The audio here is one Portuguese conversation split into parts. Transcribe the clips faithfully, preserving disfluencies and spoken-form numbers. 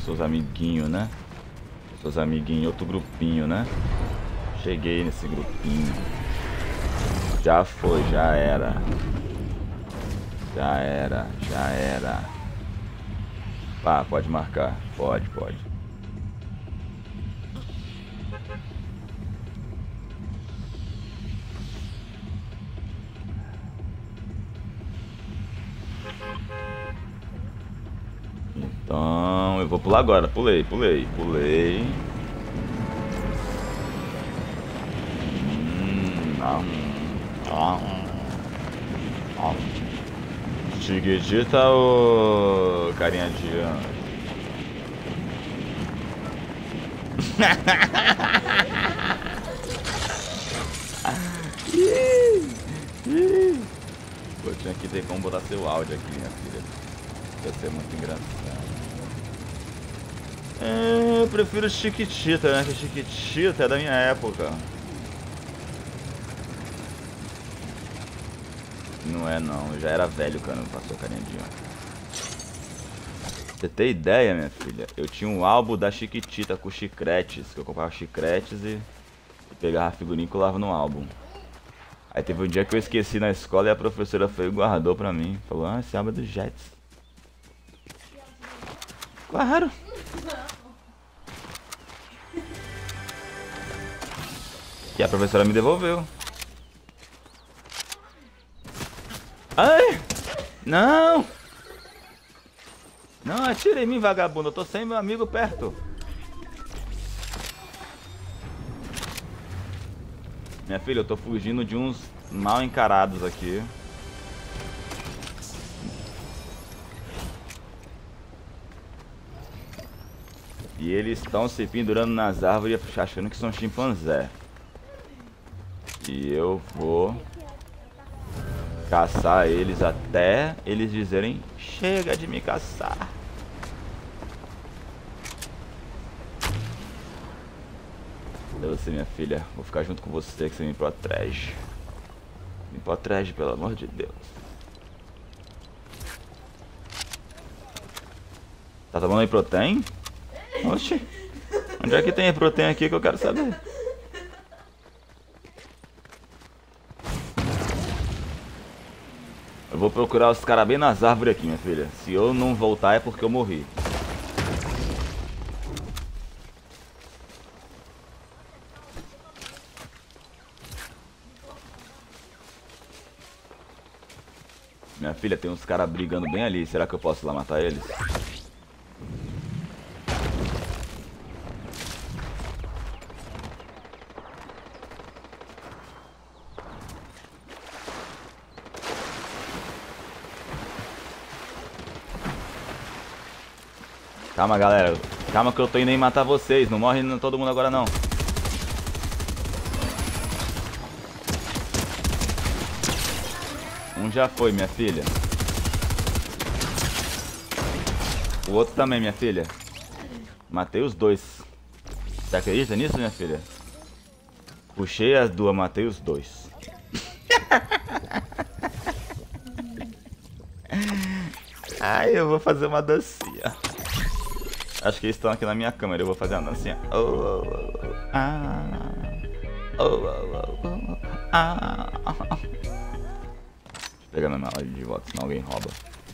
Seus amiguinhos, né? Seus amiguinhos, outro grupinho, né? Cheguei nesse grupinho. Já foi, já era. Já era, já era. Pá, pode marcar. Pode, pode. Então, eu vou pular agora. Pulei, pulei, pulei. Hum, ah, ah, ah. Chiquitita ou carinha de anjo? Pô, tinha que ter como botar seu áudio aqui, minha filha. Vai ser muito engraçado. É, eu prefiro Chiquitita, né? Que Chiquitita é da minha época. Não é não, eu já era velho quando passou carinha de anjo. Você tem ideia, minha filha? Eu tinha um álbum da Chiquitita com chicletes, que eu comprava chicletes e, e pegava a figurinha e colava no álbum. Aí teve um dia que eu esqueci na escola e a professora foi e guardou pra mim. Falou, ah, esse álbum é do Jets. Claro! E a professora me devolveu. Ai! Não! Não, atira em mim, vagabundo. Eu tô sem meu amigo perto. Minha filha, eu tô fugindo de uns mal encarados aqui. E eles estão se pendurando nas árvores achando que são chimpanzé. E eu vou caçar eles até eles dizerem chega de me caçar. Cadê você, minha filha? Vou ficar junto com você que você me protege. Me protege, pelo amor de Deus. Tá tomando aí protein? Oxi. Onde é que tem protein aqui que eu quero saber? Eu vou procurar os caras bem nas árvores aqui, minha filha. Se eu não voltar é porque eu morri. Minha filha, tem uns caras brigando bem ali. Será que eu posso ir lá matar eles? Calma, galera. Calma que eu tô indo aí matar vocês. Não morre todo mundo agora, não. Um já foi, minha filha. O outro também, minha filha. Matei os dois. Você acredita nisso, minha filha? Puxei as duas, matei os dois. Ai, eu vou fazer uma dancinha. Acho que eles estão aqui na minha câmera. Eu vou fazer uma dancinha. Oh, oh, oh, ah. Oh, oh, oh, oh, ah. Deixa eu pegar minha mala de volta, senão alguém rouba.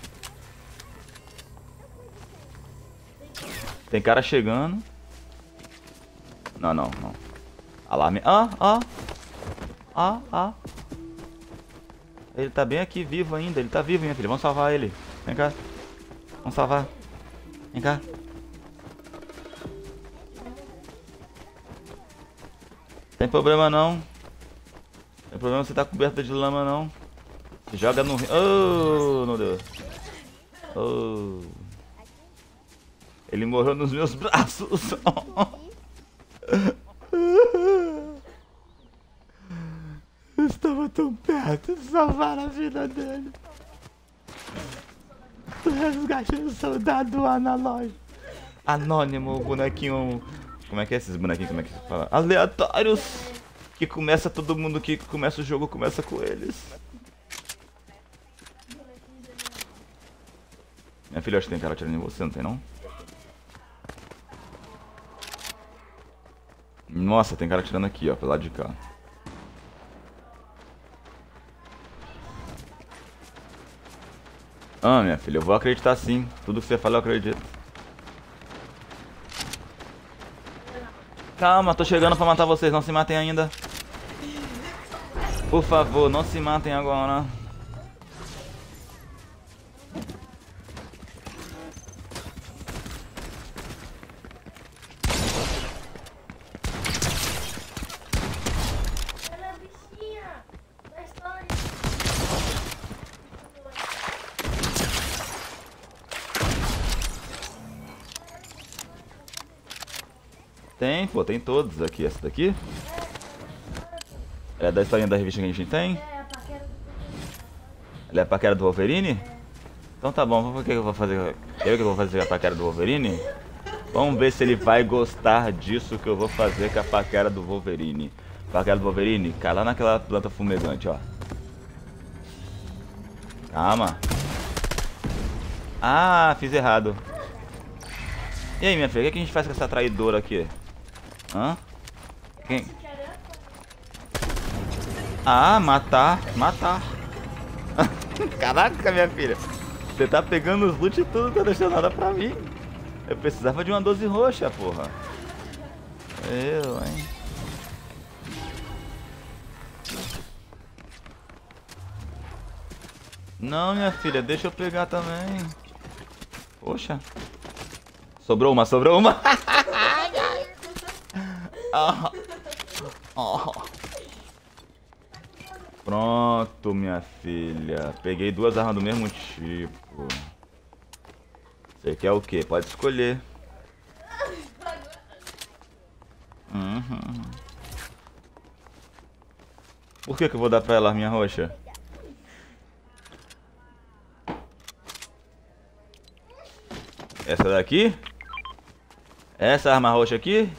Tem cara chegando. Não, não, não. Alarme. Ah, ah. Ah, ah. Ele tá bem aqui, vivo ainda. Ele tá vivo, minha filha. Vamos salvar ele. Vem cá. Vamos salvar. Vem cá. Tem problema não. Tem problema você tá coberta de lama não. Se joga no rio. Oh, não deu. Oh. Ele morreu nos meus braços. Eu estava tão perto de salvar a vida dele. Tu resgate um soldado analógico. Anônimo, bonequinho. Como é que é esses bonequinhos? Como é que se fala? Aleatórios. Que começa todo mundo que começa o jogo, começa com eles. Minha filha, acho que tem cara atirando em você, não tem não? Nossa, tem cara tirando aqui, ó, pelo lado de cá. Ah, minha filha, eu vou acreditar sim. Tudo que você fala eu acredito. Calma, tô chegando pra matar vocês, não se matem ainda. Por favor, não se matem agora. Tem, pô, tem todos aqui. Essa daqui? Ela é da historinha da revista que a gente tem? Ela é a paquera do Wolverine? Então tá bom, o que eu vou fazer? Eu que vou fazer a paquera do Wolverine? Vamos ver se ele vai gostar disso que eu vou fazer com a paquera do Wolverine. Paquera do Wolverine, cai lá naquela planta fumegante, ó. Calma. Ah, fiz errado. E aí, minha filha, o que a gente faz com essa traidora aqui? Hã? Quem? Ah, matar, matar. Caraca, minha filha. Você tá pegando os loot e tudo, não tá deixando nada pra mim. Eu precisava de uma doze roxa, porra. Eu, hein. Não, minha filha, deixa eu pegar também. Poxa. Sobrou uma, sobrou uma. Oh. Oh. Pronto, minha filha. Peguei duas armas do mesmo tipo. Você quer o quê? Pode escolher. Uhum. Por que que eu vou dar pra ela a minha roxa? Essa daqui? Essa arma roxa aqui?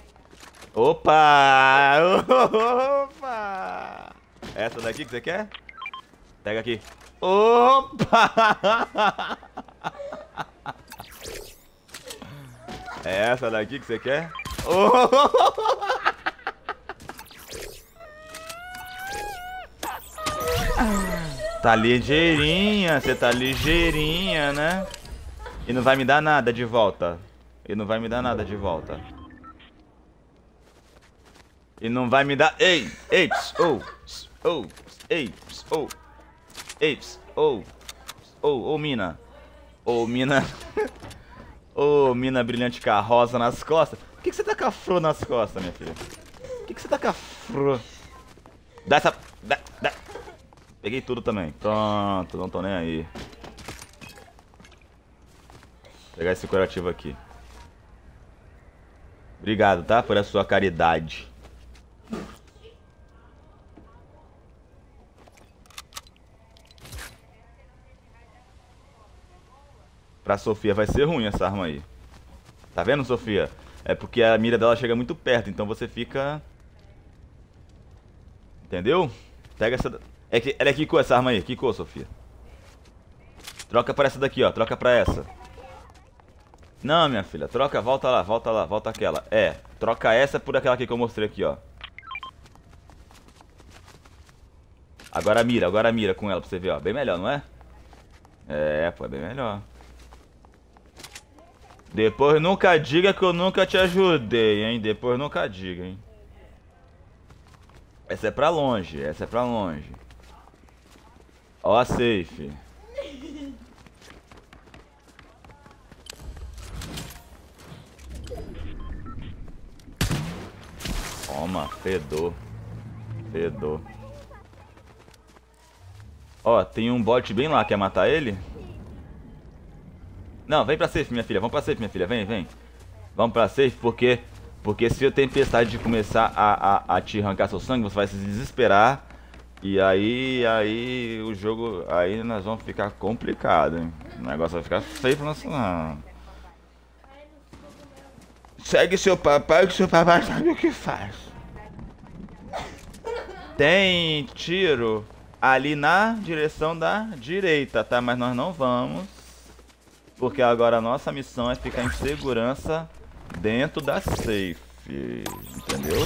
Opa! Opa! Essa daqui que você quer? Pega aqui. Opa! É essa daqui que você quer? Tá ligeirinha, você tá ligeirinha, né? E não vai me dar nada de volta. E não vai me dar nada de volta. E não vai me dar... Ei! Ei! Oh! Oh! Ei! Oh! Ei! Oh! Oh! Oh, mina! Oh, mina! Oh, mina brilhante com a rosa nas costas. Por que que você tá com a flor nas costas, minha filha? Por que que você tá com a flor? Dá essa... Dá, dá. Peguei tudo também. Pronto, não tô nem aí. Vou pegar esse curativo aqui. Obrigado, tá? Por a sua caridade. Pra Sofia vai ser ruim essa arma aí. Tá vendo, Sofia? É porque a mira dela chega muito perto, então você fica... Entendeu? Pega essa... É que... Ela é quicou essa arma aí. Quicou, Sofia. Troca pra essa daqui, ó. Troca pra essa. Não, minha filha. Troca, volta lá, volta lá, volta aquela. É, troca essa por aquela aqui que eu mostrei aqui, ó. Agora mira, agora mira com ela pra você ver, ó. Bem melhor, não é? É, pô, é bem melhor. Depois nunca diga que eu nunca te ajudei, hein? Depois nunca diga, hein? Essa é pra longe, essa é pra longe. Ó a safe. Toma, fedor. Fedor. Ó, tem um bot bem lá, quer matar ele? Não, vem pra safe, minha filha, vamos pra safe, minha filha, vem, vem. Vamos pra safe, porque Porque se a tempestade começar a, a, a te arrancar seu sangue, você vai se desesperar. E aí, aí o jogo, aí nós vamos ficar complicado, hein? O negócio vai ficar feio pra nós não. Segue seu papai, que seu papai sabe o que faz. Tem tiro ali na direção da direita, tá? Mas nós não vamos, porque agora a nossa missão é ficar em segurança dentro da safe. filho. Entendeu?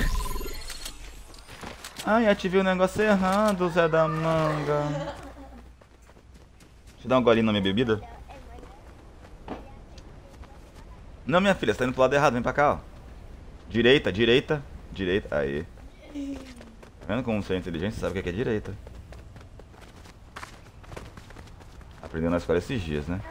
Ai, ativei o negócio errado, Zé da Manga. Deixa eu dar um golinho na minha bebida. Não, minha filha, você tá indo pro lado errado, vem pra cá, ó. Direita, direita, direita, aí. Tá vendo como você é inteligente? Você sabe o que é direita. Aprendeu na escola esses dias, né?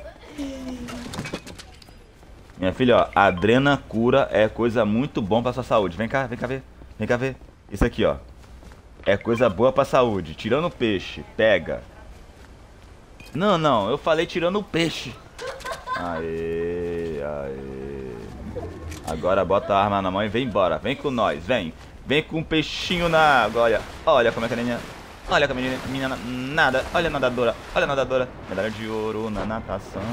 Minha filha, ó, adrena cura é coisa muito bom pra sua saúde. Vem cá, vem cá ver, vem cá ver. Isso aqui, ó, é coisa boa pra saúde. Tirando o peixe, pega. Não, não, eu falei tirando o peixe. Aê, aê. Agora bota a arma na mão e vem embora. Vem com nós, vem. Vem com um peixinho na água, olha. Olha como é que a menina... Olha como a menina, menina nada. Olha a nadadora, olha a nadadora. Medalha de ouro na natação.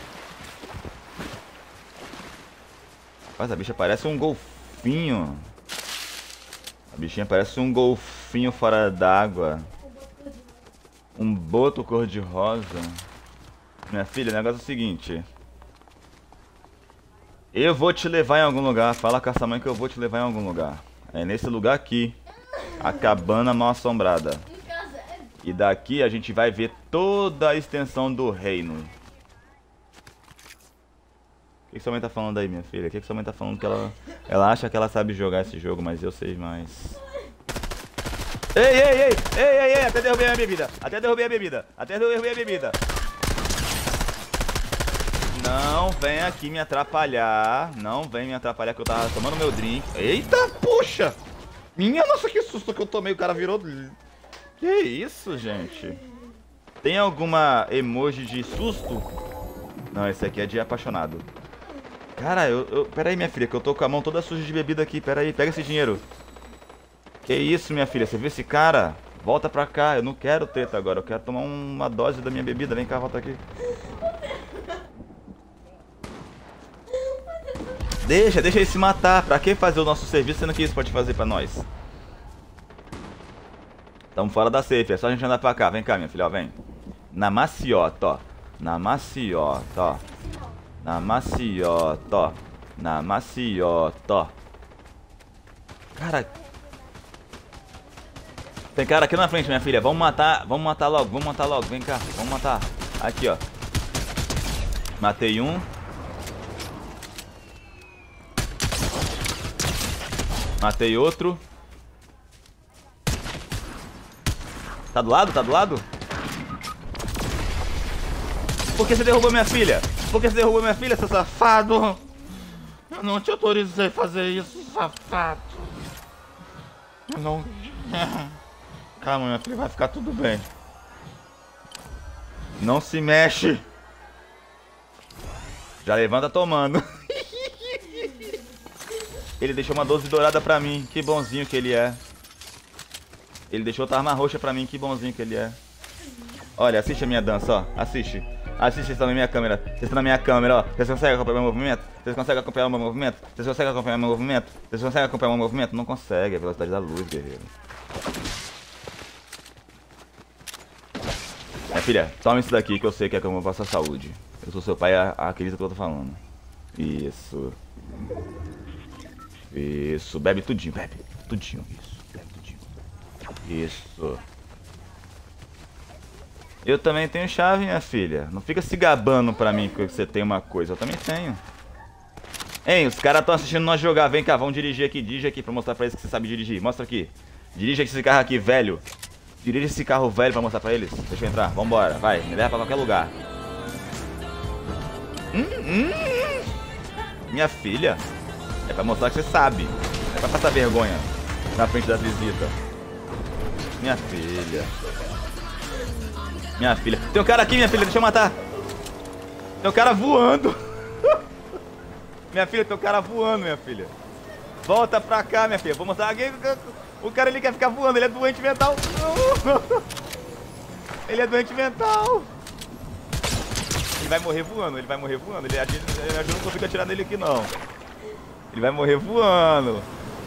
Rapaz, a bicha parece um golfinho. A bichinha parece um golfinho fora d'água. Um boto cor-de-rosa. Minha filha, o negócio é o seguinte. Eu vou te levar em algum lugar. Fala com essa mãe que eu vou te levar em algum lugar. É nesse lugar aqui. A cabana mal assombrada. E daqui a gente vai ver toda a extensão do reino. O que, que sua mãe tá falando aí, minha filha? O que, que sua mãe tá falando? Que ela, ela acha que ela sabe jogar esse jogo, mas eu sei mais. Ei, ei, ei! Ei, ei, ei! Até derrubei a bebida! Até derrubei a bebida! Até derrubei a bebida! Não vem aqui me atrapalhar. Não vem me atrapalhar que eu tava tomando meu drink. Eita, puxa! Minha nossa, que susto que eu tomei. O cara virou... Que isso, gente? Tem alguma emoji de susto? Não, esse aqui é de apaixonado. Cara, eu, eu... Pera aí, minha filha, que eu tô com a mão toda suja de bebida aqui. Pera aí, pega esse dinheiro. Que isso, minha filha? Você viu esse cara? Volta pra cá. Eu não quero treta agora. Eu quero tomar uma dose da minha bebida. Vem cá, volta aqui. Deixa, deixa ele se matar. Pra que fazer o nosso serviço sendo que isso pode fazer pra nós? Tamo fora da safe, é só a gente andar pra cá. Vem cá, minha filha, ó, vem. Na maciota, ó. Na maciota, ó. Na maciota, ó. Na maciota, ó. Cara. Tem cara aqui na frente, minha filha. Vamos matar, vamos matar logo, vamos matar logo. Vem cá, vamos matar. Aqui, ó. Matei um. Matei outro. Tá do lado? Tá do lado? Por que você derrubou minha filha? Por que você derrubou minha filha, seu safado? Eu não te autorizei a fazer isso, safado. Eu não... Calma, minha filha, vai ficar tudo bem. Não se mexe. Já levanta tomando. Ele deixou uma doze dourada pra mim. Que bonzinho que ele é. Ele deixou outra arma roxa pra mim. Que bonzinho que ele é. Olha, assiste a minha dança, ó. Assiste. Assiste, vocês estão na minha câmera. Vocês estão na minha câmera, ó. Vocês conseguem acompanhar meu movimento? Vocês conseguem acompanhar meu movimento? Vocês conseguem acompanhar meu movimento? Vocês conseguem acompanhar meu movimento? Não consegue. É a velocidade da luz, guerreiro. Minha filha, toma isso daqui que eu sei que é como eu faço a saúde. Eu sou seu pai, acredita que eu tô falando. Isso. Isso, bebe tudinho, bebe. Tudinho, isso. Bebe tudinho. Isso. Eu também tenho chave, minha filha. Não fica se gabando pra mim que você tem uma coisa. Eu também tenho. Hein, os caras estão assistindo nós jogar. Vem cá, vamos dirigir aqui. Dirige aqui pra mostrar pra eles que você sabe dirigir. Mostra aqui. Dirige esse carro aqui, velho. Dirige esse carro velho pra mostrar pra eles. Deixa eu entrar. Vambora, vai. Me leva pra qualquer lugar. Hum, hum. Minha filha. É pra mostrar que você sabe. É pra passar vergonha na frente das visitas. Minha filha. Minha filha. Tem um cara aqui, minha filha. Deixa eu matar. Tem um cara voando. Minha filha, tem um cara voando, minha filha. Volta pra cá, minha filha. Vou mostrar aqui. O cara ele quer ficar voando. Ele é doente mental. Ele é doente mental. Ele vai morrer voando. Ele vai morrer voando. Ele, ele, eu não consigo atirar nele aqui, não. Ele vai morrer voando.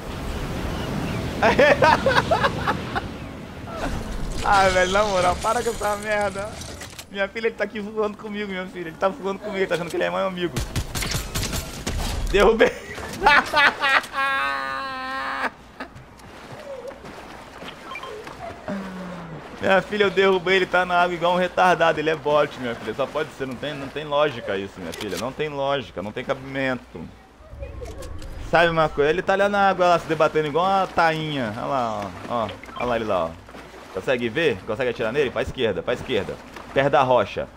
Ah, velho, na moral, para com essa merda. Minha filha, ele tá aqui voando comigo, minha filha. Ele tá voando comigo, ele tá achando que ele é meu amigo. Derrubei. Minha filha, eu derrubei, ele tá na água igual um retardado. Ele é bot, minha filha. Só pode ser, não tem, não tem lógica isso, minha filha. Não tem lógica, não tem cabimento. Sabe uma coisa? Ele tá ali na água, lá, se debatendo igual uma tainha. Olha lá, ó. ó. Olha lá ele lá, ó. Consegue ver? Consegue atirar nele? Pra esquerda, pra esquerda. Perto da rocha.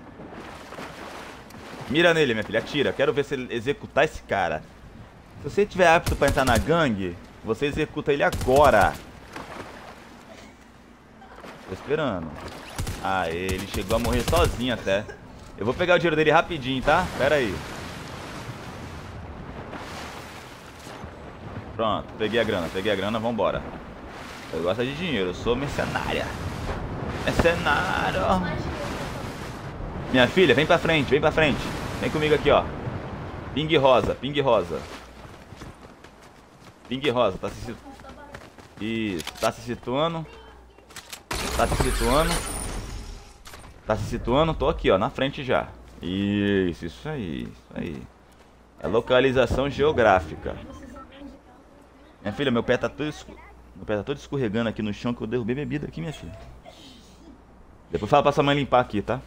Mira nele, minha filha. Atira. Quero ver se ele executar esse cara. Se você tiver apto pra entrar na gangue, você executa ele agora. Tô esperando. Ah, ele chegou a morrer sozinho até. Eu vou pegar o dinheiro dele rapidinho, tá? Pera aí. Pronto, peguei a grana, peguei a grana, vambora. Eu gosto de dinheiro, eu sou mercenária. Mercenário. Minha filha, vem pra frente, vem pra frente. Vem comigo aqui, ó. Ping rosa, ping rosa. Ping rosa, tá se situando. Isso, tá se situando. Tá se situando. Tá se situando, tô aqui, ó, na frente já. Isso, isso aí, isso aí. É localização geográfica. Minha filha, meu pé tá todo escorregando. Meu pé tá todo escorregando aqui no chão que eu derrubei bebida aqui, minha filha. Depois fala pra sua mãe limpar aqui, tá?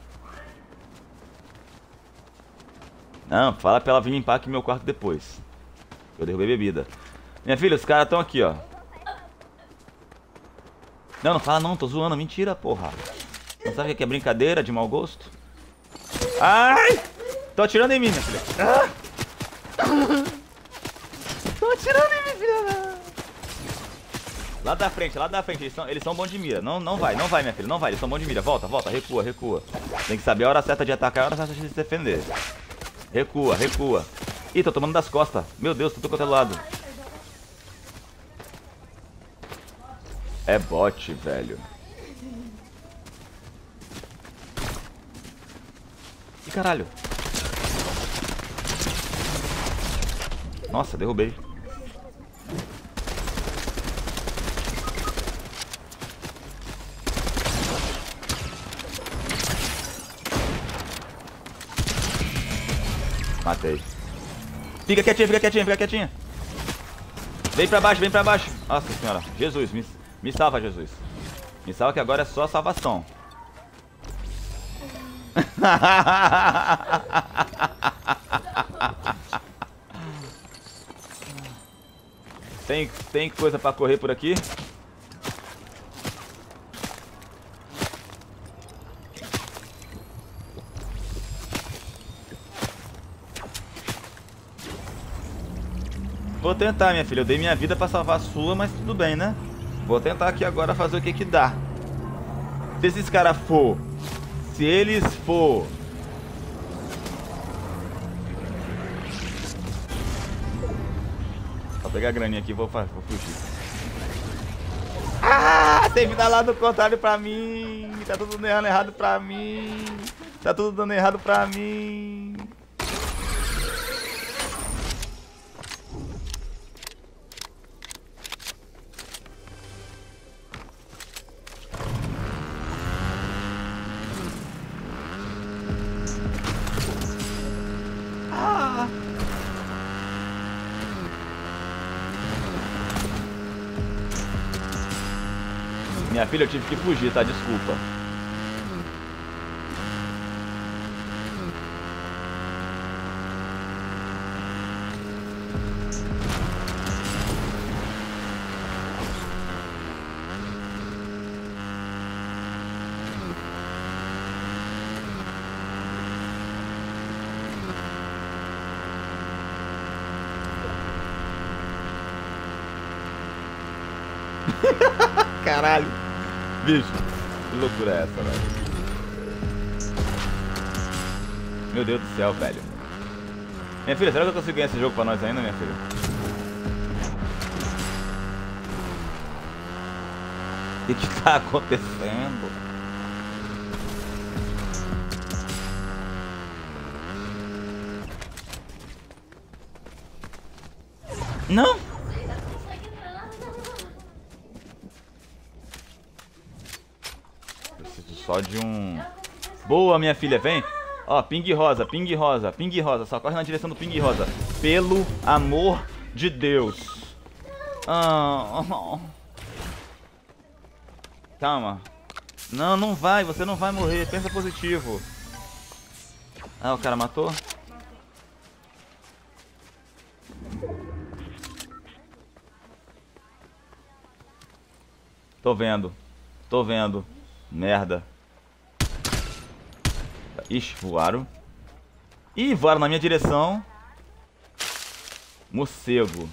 Não, fala pra ela vir limpar aqui meu quarto depois. Eu derrubei bebida. Minha filha, os caras estão aqui, ó. Não, não fala não, tô zoando, mentira, porra. Não sabe o que é brincadeira de mau gosto? Ai! Tô atirando em mim, minha filha. Ah! Tô atirando em mim, filha. Lá da frente, lá da frente, eles são, eles são bons de mira. Não, não vai, não vai, minha filha, não vai, eles são bons de mira. Volta, volta, recua, recua. Tem que saber a hora certa de atacar e a hora certa de se defender. Recua, recua. Ih, tô tomando das costas. Meu Deus, tô todo lado. É bot, velho. Ih, caralho. Nossa, derrubei. Matei. Fica quietinha, fica quietinha, fica quietinha. Vem pra baixo, vem pra baixo. Nossa senhora. Jesus, me, me salva, Jesus. Me salva que agora é só a salvação. Tem, tem coisa pra correr por aqui? Vou tentar, minha filha. Eu dei minha vida pra salvar a sua, mas tudo bem, né? Vou tentar aqui agora fazer o que que dá. Se esses caras for... Se eles for... Vou pegar a graninha aqui e vou, vou fugir. Ah! Tem vida lá do contrário pra mim. Tá tudo dando errado pra mim. Tá tudo dando errado pra mim. Minha filha, eu tive que fugir, tá? Desculpa. Caralho. Bicho, que loucura é essa, velho? Meu Deus do céu, velho. Minha filha, será que eu consigo ganhar esse jogo pra nós ainda, minha filha? O que que tá acontecendo? Não! Só de um... Boa, minha filha, vem. Ó, ping rosa, ping rosa, ping rosa. Só corre na direção do ping rosa. Pelo amor de Deus. Ah, oh. Calma. Não, não vai. Você não vai morrer. Pensa positivo. Ah, o cara matou? Tô vendo. Tô vendo. Merda. Ixi, voaram. Ih, voaram na minha direção. Morcego.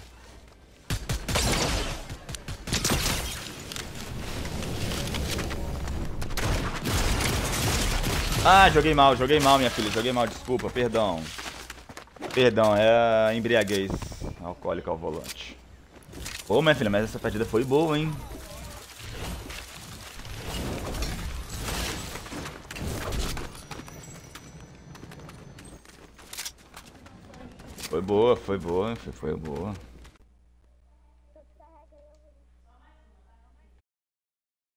Ah, joguei mal, joguei mal, minha filha. Joguei mal, desculpa, perdão. Perdão, é a embriaguez alcoólica ao volante. Pô, minha filha, mas essa partida foi boa, hein? Foi boa, foi boa, foi, foi boa.